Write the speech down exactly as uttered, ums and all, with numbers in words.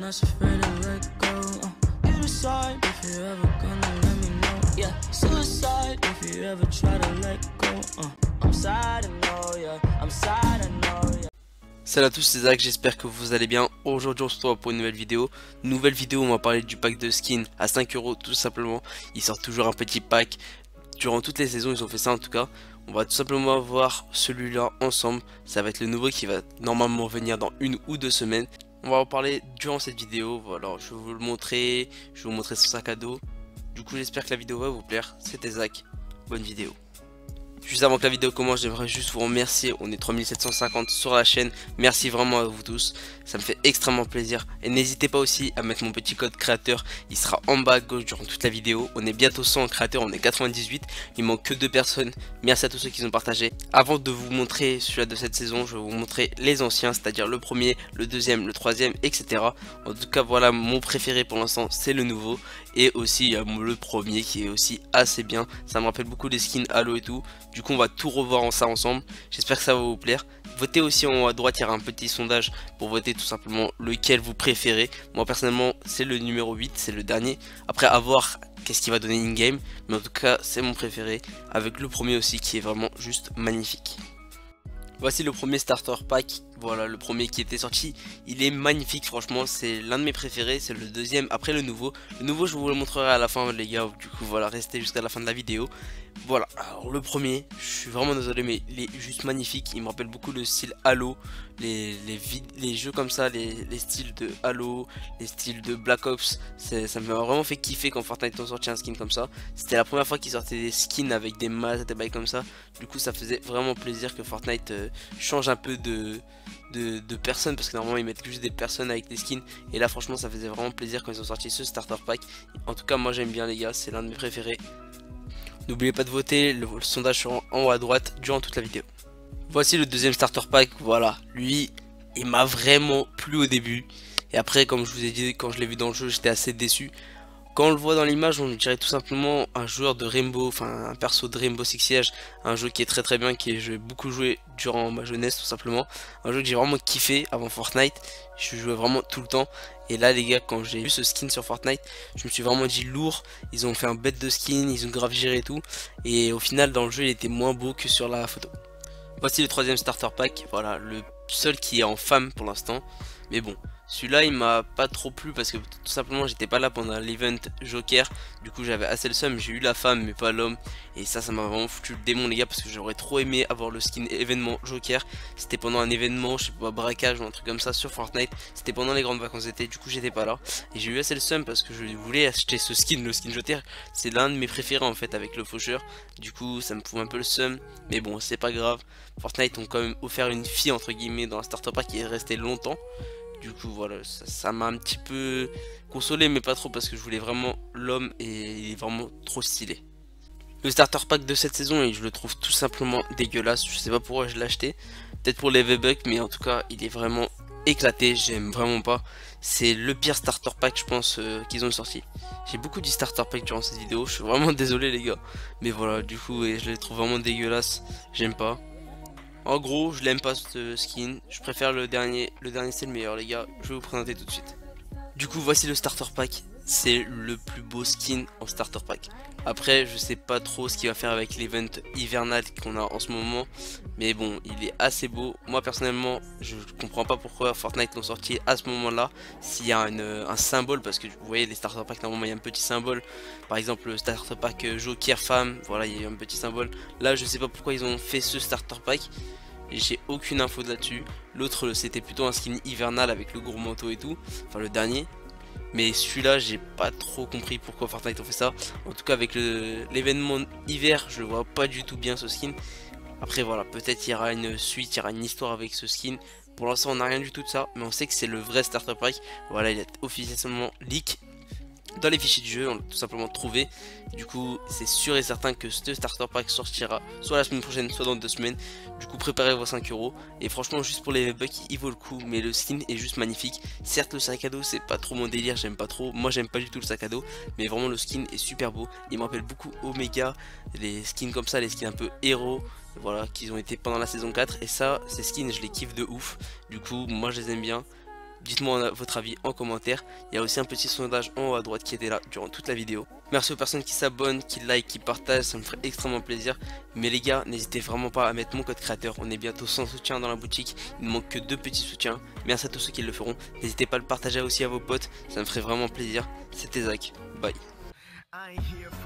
not afraid to let go. Uh, you decide if you're ever gonna let me know. Yeah, suicide if you ever try to let go. Uh, I'm sad, I know, yeah. I'm sad, I know, yeah. Salut à tous, c'est Zach, j'espère que vous allez bien. Aujourd'hui on se retrouve pour une nouvelle vidéo. Nouvelle vidéo, on va parler du pack de skins à cinq euros tout simplement. Ils sortent toujours un petit pack. Durant toutes les saisons ils ont fait ça en tout cas. On va tout simplement voir celui-là ensemble. Ça va être le nouveau qui va normalement venir dans une ou deux semaines. On va en parler durant cette vidéo. Voilà, je vais vous le montrer. Je vais vous montrer son sac à dos. Du coup j'espère que la vidéo va vous plaire. C'était Zach, bonne vidéo. Juste avant que la vidéo commence, j'aimerais juste vous remercier. On est trois mille sept cent cinquante sur la chaîne. Merci vraiment à vous tous. Ça me fait extrêmement plaisir. Et n'hésitez pas aussi à mettre mon petit code créateur. Il sera en bas à gauche durant toute la vidéo. On est bientôt cent créateurs. On est quatre-vingt-dix-huit. Il manque que deux personnes. Merci à tous ceux qui ont partagé. Avant de vous montrer celui-là de cette saison, je vais vous montrer les anciens. C'est-à-dire le premier, le deuxième, le troisième, et cetera. En tout cas, voilà, mon préféré pour l'instant, c'est le nouveau. Et aussi le premier qui est aussi assez bien. Ça me rappelle beaucoup les skins Halo et tout. Du coup on va tout revoir en ça ensemble. J'espère que ça va vous plaire. Votez aussi en haut à droite, il y aura un petit sondage pour voter tout simplement lequel vous préférez. Moi personnellement c'est le numéro huit, c'est le dernier. Après à voir qu'est-ce qu'il va donner in-game. Mais en tout cas c'est mon préféré. Avec le premier aussi qui est vraiment juste magnifique. Voici le premier starter pack. Voilà le premier qui était sorti. Il est magnifique franchement. C'est l'un de mes préférés. C'est le deuxième après le nouveau. Le nouveau je vous le montrerai à la fin les gars. Du coup voilà, restez jusqu'à la fin de la vidéo. Voilà, alors le premier, je suis vraiment désolé mais il est juste magnifique. Il me rappelle beaucoup le style Halo. Les, les, les jeux comme ça, les, les styles de Halo, les styles de Black Ops. Ça m'a vraiment fait kiffer quand Fortnite ont sorti un skin comme ça. C'était la première fois qu'ils sortaient des skins avec des masques, des bails comme ça. Du coup ça faisait vraiment plaisir que Fortnite euh, change un peu de... De, de personnes, parce que normalement ils mettent juste des personnes avec des skins, et là franchement ça faisait vraiment plaisir quand ils ont sorti ce starter pack. En tout cas moi j'aime bien les gars, c'est l'un de mes préférés. N'oubliez pas de voter, le, le sondage sera en haut à droite durant toute la vidéo. Voici le deuxième starter pack. Voilà, lui il m'a vraiment plu au début, et après comme je vous ai dit, quand je l'ai vu dans le jeu j'étais assez déçu. Quand on le voit dans l'image, on dirait tout simplement un joueur de Rainbow, enfin un perso de Rainbow Six Siege, un jeu qui est très très bien, qui j'ai beaucoup joué durant ma jeunesse tout simplement, un jeu que j'ai vraiment kiffé avant Fortnite, je jouais vraiment tout le temps, et là les gars quand j'ai vu ce skin sur Fortnite, je me suis vraiment dit lourd, ils ont fait un bête de skin, ils ont grave géré et tout, et au final dans le jeu il était moins beau que sur la photo. Voici le troisième starter pack, voilà, le seul qui est en femme pour l'instant, mais bon. Celui-là il m'a pas trop plu parce que tout simplement j'étais pas là pendant l'event Joker. Du coup j'avais assez le seum, j'ai eu la femme mais pas l'homme. Et ça ça m'a vraiment foutu le démon les gars, parce que j'aurais trop aimé avoir le skin événement Joker. C'était pendant un événement, je sais pas, braquage ou un truc comme ça sur Fortnite. C'était pendant les grandes vacances d'été, du coup j'étais pas là. Et j'ai eu assez le seum parce que je voulais acheter ce skin, le skin Joker. C'est l'un de mes préférés en fait avec le faucheur. Du coup ça me fout un peu le seum, mais bon c'est pas grave. Fortnite ont quand même offert une fille entre guillemets dans un starter pack qui est resté longtemps. Du coup voilà, ça m'a un petit peu consolé mais pas trop, parce que je voulais vraiment l'homme et il est vraiment trop stylé. Le starter pack de cette saison, et je le trouve tout simplement dégueulasse, je sais pas pourquoi je l'ai acheté, peut-être pour les V-Bucks, mais en tout cas il est vraiment éclaté, j'aime vraiment pas. C'est le pire starter pack je pense euh, qu'ils ont sorti. J'ai beaucoup dit starter pack durant cette vidéo, je suis vraiment désolé les gars, mais voilà du coup et je les trouve vraiment dégueulasses, j'aime pas. En gros, je l'aime pas ce skin, je préfère le dernier, le dernier c'est le meilleur les gars, je vais vous présenter tout de suite. Du coup voici le starter pack, c'est le plus beau skin en starter pack. Après je sais pas trop ce qu'il va faire avec l'event hivernal qu'on a en ce moment, mais bon il est assez beau. Moi personnellement je comprends pas pourquoi Fortnite l'ont sorti à ce moment là, s'il y a une, un symbole, parce que vous voyez les starter packs normalement il y a un petit symbole. Par exemple le starter pack Joker femme, voilà il y a un petit symbole. Là je sais pas pourquoi ils ont fait ce starter pack. J'ai aucune info là-dessus. L'autre c'était plutôt un skin hivernal avec le gros manteau et tout, enfin le dernier. Mais celui-là j'ai pas trop compris pourquoi Fortnite ont fait ça. En tout cas avec l'événement hiver je le vois pas du tout bien ce skin. Après voilà, peut-être il y aura une suite, il y aura une histoire avec ce skin. Pour l'instant on n'a rien du tout de ça, mais on sait que c'est le vrai starter pack. Voilà, il est officiellement leak dans les fichiers du jeu, on l'a tout simplement trouvé. Du coup c'est sûr et certain que ce starter pack sortira soit la semaine prochaine soit dans deux semaines. Du coup préparez vos cinq euros. Et franchement juste pour les bucks il vaut le coup, mais le skin est juste magnifique. Certes le sac à dos c'est pas trop mon délire, j'aime pas trop, moi j'aime pas du tout le sac à dos, mais vraiment le skin est super beau. Il me rappelle beaucoup Omega, les skins comme ça, les skins un peu héros, voilà, qu'ils ont été pendant la saison quatre. Et ça ces skins je les kiffe de ouf. Du coup moi je les aime bien. Dites-moi votre avis en commentaire. Il y a aussi un petit sondage en haut à droite qui était là durant toute la vidéo. Merci aux personnes qui s'abonnent, qui like, qui partagent, ça me ferait extrêmement plaisir. Mais les gars, n'hésitez vraiment pas à mettre mon code créateur. On est bientôt cent soutiens dans la boutique. Il ne manque que deux petits soutiens. Merci à tous ceux qui le feront. N'hésitez pas à le partager aussi à vos potes. Ça me ferait vraiment plaisir. C'était Zach. Bye.